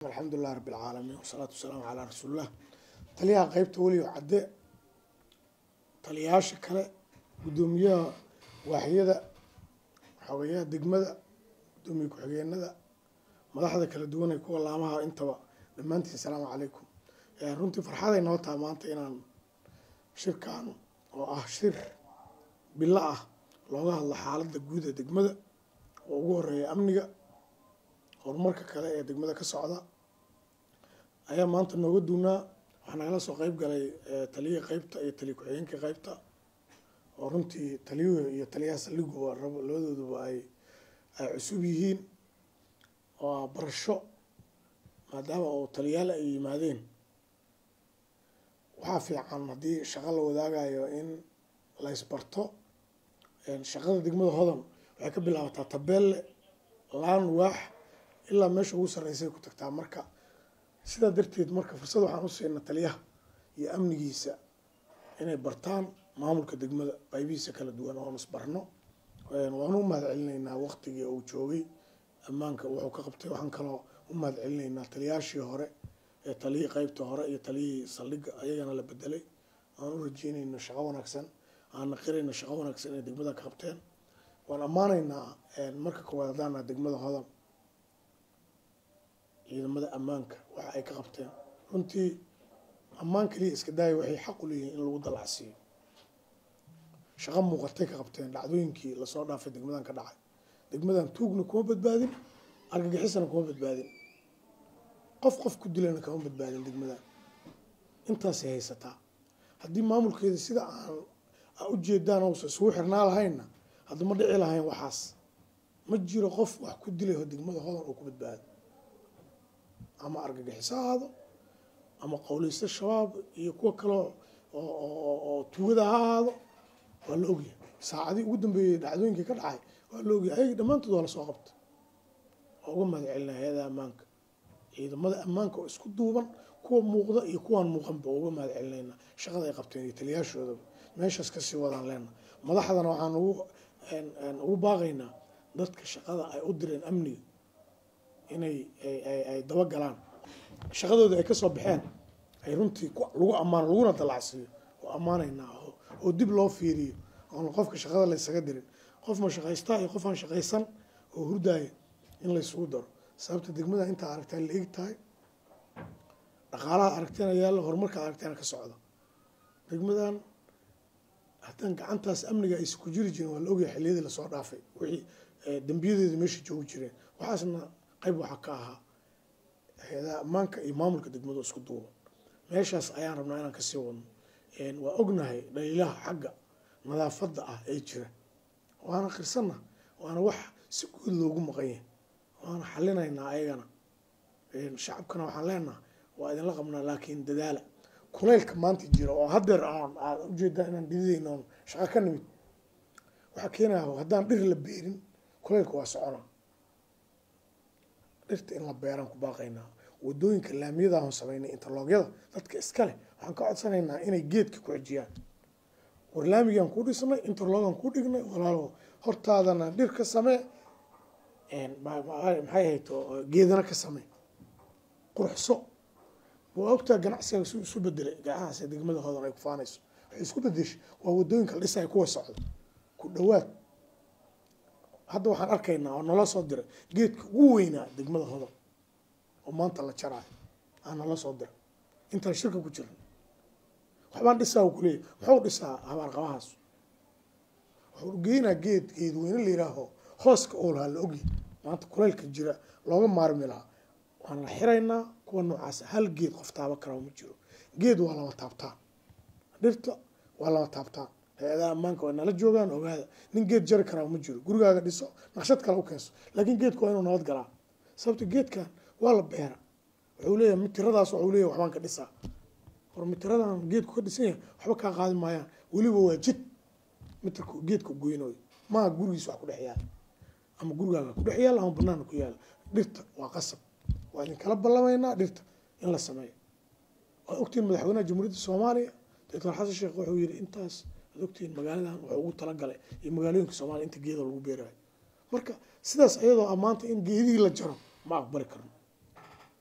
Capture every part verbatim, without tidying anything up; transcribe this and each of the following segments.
الحمد لله رب العالمين والصلاة والسلام على رسول الله. تليها قيبت ولي وعداء تليهاش كلا قدوميها واحية حوية دقمة قدومي كحجينا ملاحظة كلا دونا يكون الله معها أنت بقى لما أنت السلام عليكم. يعني رنتي فرحة إنه طبعا أنت إن شركة وأشتر بالله لوجه الله حالة الجودة دقمة وجوه أمنية horumarka kale ee degmada ka socda ayaa maanta nooga duunaa waxaan nagala soo qayb galay taliye qaybta iyo taliye ku-xigeenka qaybta oo runtii taliyuhu iyo taliyaha saldhigu labadooduba ay ay cusub yihiin oo barasho maadaama oo taliyaal ay yimaadeen waxaa fiican haddii shaqo la wadaagayo in la isbarto shaqada degmada hodan waxay ka bilaabataa tabeelle laan waax ilaa meesha ugu sarreysay ku tagtaa marka sidaa darteed marka fursad waxaan u siinaa taliyaha iyo amnigiisa inay bartaan maamulka degmada qaybihiisa kala duwan oo isbarno waan u mahad celinaynaa waqtigii uu joogay ammaanka wuxuu ka qabtay waxaan kaloo u mahad celinaynaa taliyaashii hore ee taliyii qaybta hore iyo taliyii saldhigga ayagana la bedelay aan u rajeynayno shaqo wanaagsan aan qirayno shaqo wanaagsan ee degmada ka qabteen waan ammaanaynaa marka koowaad haddaana degmada hodan ciidamada ammaanka waxa ay ka qabteen runtii ammaan kaliya iska daaya waxay xaq u leeyihiin in lagu dalacsiiyo shaqo muuqatay ka qabteen dhacdooyinkii lasoo dhaafay degmadan ka dhacay degmadan tuugna kuma badbaadin argagixisana kuma badbaadin qof qof ku dilayna kama badbaadin degmadan intaasay haysataa haddii maamulkeeda sida aan u jeedaan uusa isugu xirnaa lahayna hadduma dhici lahayn waxaas ma jiro qof wax ku dilayo degmada hodan oo ku badbaado ama argagixiso ahaado ama qowleysta shabaab iyo kuwa kale oo tuugada ha ahaado waa la ogyahay saacadii ugu dambeeyey dhacdooyinkii ka dhacay waa la ogyahay ayaga dhammaantood waa lasoo qabtay waa uga mahad celinaa hay-adaha ammaanka ciidamada ammaanka oo isku duuban kuwa muuqda iyo kuwaan muuqanba waa uga mahad celinaynaa shaqada ay qabteen iyo taliyaashoodaba meeshaas kasii wadaan leena madaxdana waxaan ugu ugu baaqaynaa dadka shaqada ay u direen amniga inay ay daba galaan shaqadooda ay ka soo baxeen ay runtii lagu ammaano laguna dalacsiiyo oo ammaanaynaa oo dib loo fiiriyo oon qofka shaqada la isaga dirin qof ma shaqaystaa iyo qof aan shaqaysan oo hurdaaya in la isugu daro sababta degmada intaa aragtaan la eg tahay dhaqaalaha aragteena yaalla horumarka aragteena ka socda degmadan haddaan gacantaas amniga aysa ku jiri jirin waa la ogyahay xilliyadii lasoo dhaafay wixii dembiyadeedu meesha joogi jireen waxaasna qayb waxaa ka ahaa hay-adaha ammaanka iyo maamulka degmada isku duuban meeshaas ayaan rabnaa inaan kasii wadno waa ognahay dhaliilaha xagga nadaafadda ah ee jira waana qirsanna waana wax si guud loogu maqan yahay waana xalinaynaa ayagana shacabkana waxaan leenaha waa idinla qabnaa laakiin dadaala kuleylka maanta jira oo haddeer aan aad ujeedaa inaan dhididayno oon shaqo ka nimid waxaa keenaya haddaan dhir la beerin kuleylka waa soconaa dhirta in la beeraan ku baaqaynaa wadooyinka laamiyada aan samaynay interloogyada dadka iska leh waxaan ka codsanaynaa inay geedka ku xijiyaan war laamigaan ku dhisnay interloogaan ku dhignay walaalo hortaadana dhir ka samee maxay ahayd geedana ka samee qurxso waa ogtaa ganacsiga isu bedelay gacanahaas degmada hodan ay ku faanayso waxay isku bedeshay waa wadooyinka la dhisay kuwa socda ku dhawaad hadda waxaan arkaynaa oo nala soo diray geedka ugu weynaa degmada hodan oo maanta la jaraayo aa nala soo diray intaan shirka ku jiran waxbaan dhisaa u kuleeyahy muxuu dhisaa habaarqabahaas wuxuu geynaa geed geed weyne la yihaaho hooska oo lahaa la ogyahay maanta kuleylka jira looga maarmi lahaa waan la xiraynaa kuwa noocaas hal geed qof taaba karaa ma jiro geed waa lama taabtaan dhirta waa lama taabtaan hay-adaha ammaanka waa nala joogaan ogaada nin geed jari karaa ma jiro gurigaaga dhiso naqshad kale u keenso laakiin geedka waa inuu nabad galaa sababta geedkan waa la beera wuxuu leeyahay mitiradaas wuxuu leeyahay waxbaan ka dhisaa war mitiradan geedku ka dhisan yahay waxba kaa qaadi maayaan weliba waa jid mitirka geedka goynooyo maaha gurigiisa wax ku dhex yaala ama gurigaaga ku dhex yaala ama banaana ku yaala dhirta waa qasab waa idin kala ballamaynaa dhirta in la sameeyo waa ogtiin madaxweynaha jamhuuriyadda soomaaliya doctor xasan sheekh wuxuu yidhi intaas ogtiin magaaladan wuxuu ugu talagalay iyo magaalooyinka soomaaliya inta geeda lagu beerayo marka sidaas ayadoo amaanta in geedihii la jaro ma aqbali karno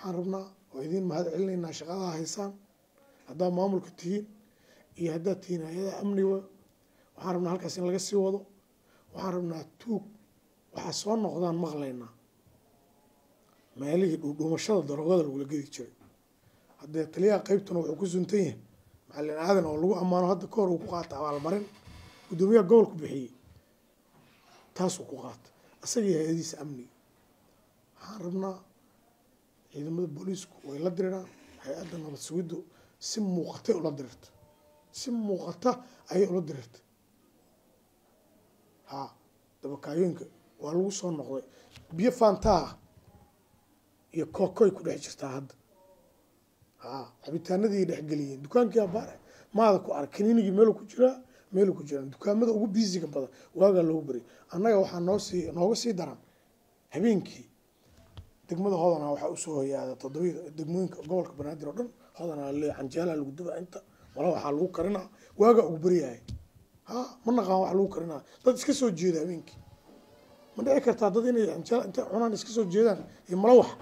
waxaan rabnaa oo idiin mahad celinaynaa shaqada haysaan haddaad maamulka tihiin iyo haddaad tihiin hay-adaha amniga waxaan rabnaa halkaas in laga sii wado waxaan rabnaa tuug waxaa soo noqdaan maqlaynaa meelihii dhuudhuumashada daroogada lagula gedi jiray haddee taliyaha qeybtuna wuxuu ku suntan yahay macalin aadan oo lagu ammaano hadda ka hor uu ku qaata abaalmarin guddoomiyaha gobolku bixiyey taasuu ku qaata isagii hay-adihiisa amniga waxaan rabnaa ciidamada booliisku way la diriraan hay-adda nabad sugiddu si muuqatay ula dirirta si muuqata ayay ula dirirta ha dabakaayooyinka waa lagu soo noqday biyo faantaa iyo kookoy ku dhex jirtaa hadda ha cabitaanadii dhexgeliyeen dukaankii abaare maada ku arag kaniinigii meelu ku jiraa meelu ku jiraan dukaamada ugu biisiga badan waagaa loogu bari annaga waxaa noo sii nooga sii daran habeenkii degmada hodanaa waxaa usoo hoyaada toddobiya degmooyinka gobolka banaadir oo dhan hodanaa leeyahay canjeelaa lagu dubaa inta mala waxaa lagu karinaa waagaa ugu baryahay ha ma naqaan wax lagu karinaa dad iska soo jeeda habeenkii ma dhici kartaa dad inay canjeela intay cunaan iska soo jeedaan iyo mala wax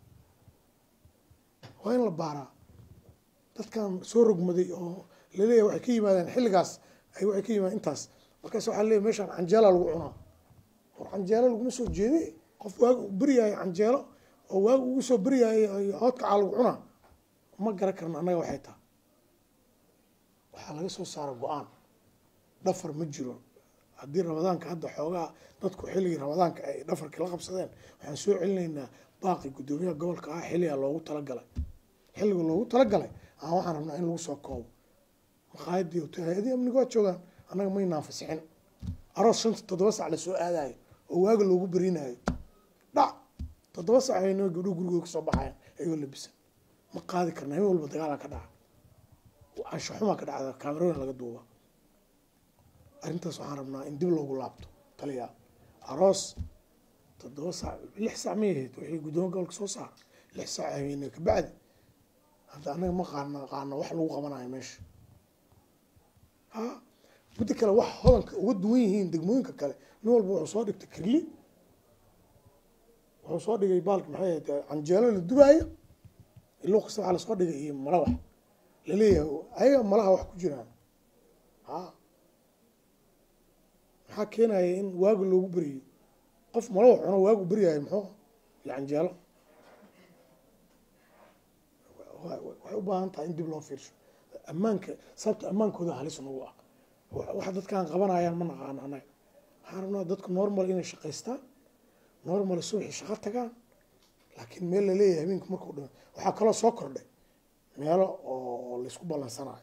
waa in la baaraa dadkan soo rogmaday oo laleeyahay waxay ka yimaadeen xilligaas ay waxay ka yimaadeen intaas markaas waxaa leeyahay meeshaan canjeela lagu cunaa war canjeelo laguma soo jeeday qof waaga u baryahay canjeelo oo waaga ugu soo baryahay hoodkacaa lagu cunaa ma garan karna annaga waxay tahay waxaa laga soo saara go-aan dhafar ma jiro haddii ramadaanka hadda xoogaa dadku xilligii ramadaanka ay dhafarkii la qabsadeen waxaan soo celinaynaa baaqi guddoomiyaha gobolka ah xilligaa loogu talagalay xilliga loogu talagalay aan waxaan rabnaa in lagu soo koobo maqaayadii hotel hay-adii amniga waa joogaan annaga maynaan fasixin aroos shanta toddoba sac lasoo aadayo oo waaga loogu berinayo dhac toddoba sac ayno gabdhuhu gurigooda kasoo baxayan ayagoo labisan ma qaadi karna habeen walba dagaalaa ka dhaca cansho xumaa ka dhacda kaamerooyin laga duuba arrintaas waxaan rabnaa in dib loogu laabto taliya aroos toddoba sac lix sac may ahayd wixii guddoomiya gobolka soo saara lix sac habeene kabacdi hadda annaga ma qaana qaano wax lagu qabanayo meesha ha muddo kale wax hodanka uga duwan yihiin degmooyinka kale nin walba wuxuu soo dhigtay kirli wuxuu soo dhigay baalki maxay ahayd canjeelo la dubaayo iluu kasta waxaa lasoo dhigay iyo malawax laleeyahay ayaga malaha wax ku jiraan ha maxaa keenaya in waaga loogu beriyo qof malawax cuno waagu beryahay muxuu iyo canjeelo waxay u baahan tahay in dib loo fiirsho ammaanka sababta ammaankooda halis nagu ah waxa dadkaan qabanayaan ma naqaano annaga waxaan rabnaa dadku normal inay shaqaystaan normal subaxii shaqo tagaan laakiin meel la leeyahay habeenku markuu dhimo waxaa kaloo soo kordhay meelo oo laysku ballansanayo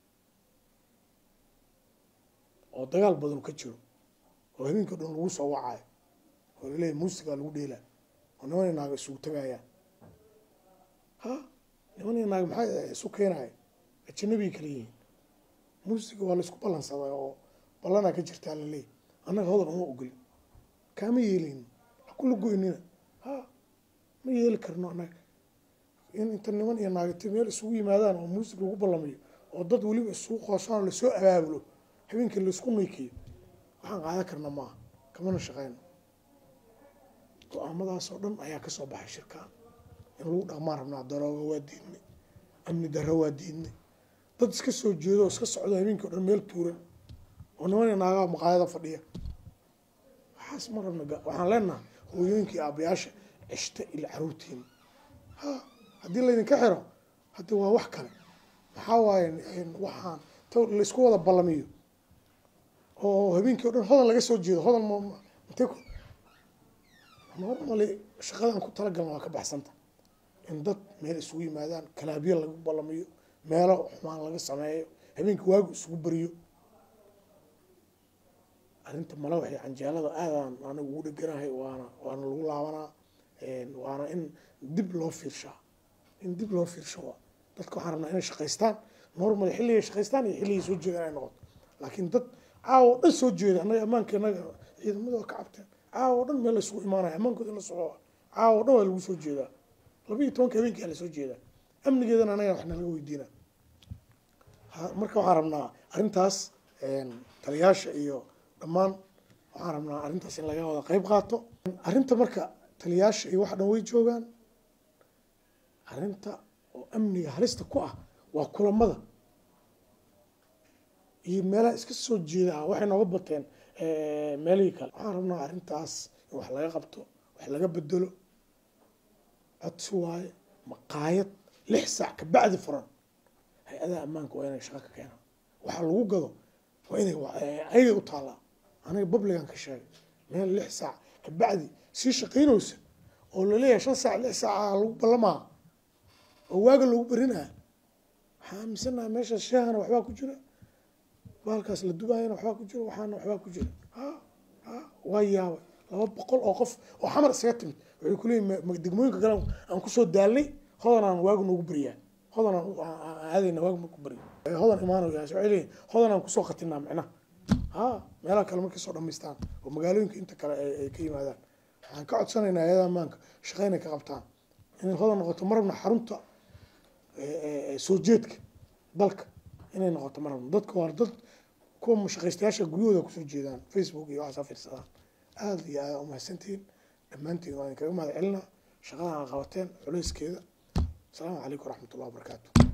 oo dagaal badan ka jiro oo habeenka dhan lagu soo wacayo oo laleeyahay muusigaa lagu dheelaa oo niman iyo naaga isugu tagayaan ha niman iyo naag maxaa isu keenaya ajanabiga kala yihiin muusiga waa laysku ballansaday oo ballanaa ka jirtaa laleeyahy annaga hodan uma ogolin kaama yeelayno ha kula goynina ha ma yeeli karno annaga in inta niman iyo naagati meel isugu yimaadaan oo muusig lagu ballamiyo oo dad weliba isugu qoosaan oo lasoo abaabulo habeenkii laysku nuykiyo waxaan qaadan karna maaha kamana shaqeyno go-aamadaas oo dhan ayaa kasoo baxay shirkaan in lagu dhaqmaan rabnaa darooga waa diidnay amni darro waa diidnay dad iska soo jeedo oo iska socdo habeenkii o dhan meel tuuran oo niman iyo naagaha maqaayada fadhiya waxaas ma rabna waxaan leenahay hooyooyinkii aabayaasha cishta ila caruurtiina ha haddii laydinka xiro hadda waa wax kale maxaa waaye waxaan ta laysku wada ballamiyo oo habeenkii o dhan hodan laga soo jeedo hodan intee ku normally shaqadan ku talagalna waa ka baxsanta in dad meel isugu yimaadaan kalaabyo lagu ballamiyo meelo xumaan laga sameeyo habeenkii waagu isugu beriyo arrinta mala waxay canjeelada aadaan anigu ugu dheganahay waana waana lagu laabanaa waana in dib loo fiirshaa in dib loo fiirsho dadka waxaan rabnaa inay shaqaystaan normal xilligay shaqaystaan iyo xilligay soo jeedaan ay noqoto laakiin dad caawa dhan soo jeeda annaga ammaanka annaga ciidamada waa ka cabteen caawa dhan meel laysugu imaanaya ammaankooda in la soco caawa dhan waa lagu soo jeedaa laba iyo tobanka habeenkii la soo jeedaa amnigeedana anaga waxna laga weydiinaa marka waxaan rabnaa arrintaas taliyaasha iyo dhammaan waxaan rabnaa arrintaas in laga wada qayb qaato arrinta marka taliyaasha iyo waxa dhan way joogaan arrinta oo amniga halista ku ah waa kulamada iyo meelaha iska soo jeeda waxay nooga bateen meelihii kale waxaan rabnaa arrintaas in wax laga qabto wax laga bedelo codsi waaye maqaayad lix saac ka bacdi furan hay-adaha ammaanka waa inay shaqo ka keenaan waxaa lagu gado waa inay ayagay u taallaa aniga babligan ka sheegay meel lix saac ka bacdi sii shaqaynaysa oo laleeyahay shan saac lix saaca lagu ballamaa oo waaga lagu berinaya waxaan aaminsanaha meesha sheehana waxbaa ku jira baalkaas la dubaayana waxbaa ku jira waxaana waxbaa ku jira ha ha waa yaabay laba boqol oo qof oo xamar isaga timid waxay ku leeyihin degmooyinka kale aan kusoo daalnay hodan aan waagu noogu beriyaa hodan aan aadayna waagu marku beriyo hodan imaanaya waxay leeyihin hodan aan kusoo qatinaa micnaha ha meelaha kale markay soo dhamaystaan oo magaalooyinka inta kale ay ka yimaadaan waxaan ka codsanaynaa ayada ammaanka shaqaynay ka qabtaan inay hodan noqoto marabna xarunta soo jeedka dalka inay noqoto marabna dadka waa dad kuwa shaqaystayaasha guryahooda kusoo jeedaan facebook iyo waxaas fiirsadaan aada iyo aada umahadsantihiin dhammaantiin waan kaga mahad celinaa shaqadan aad qabateen culayskeeda asalaamu calaykum waraxmat ullahi wabarakaatu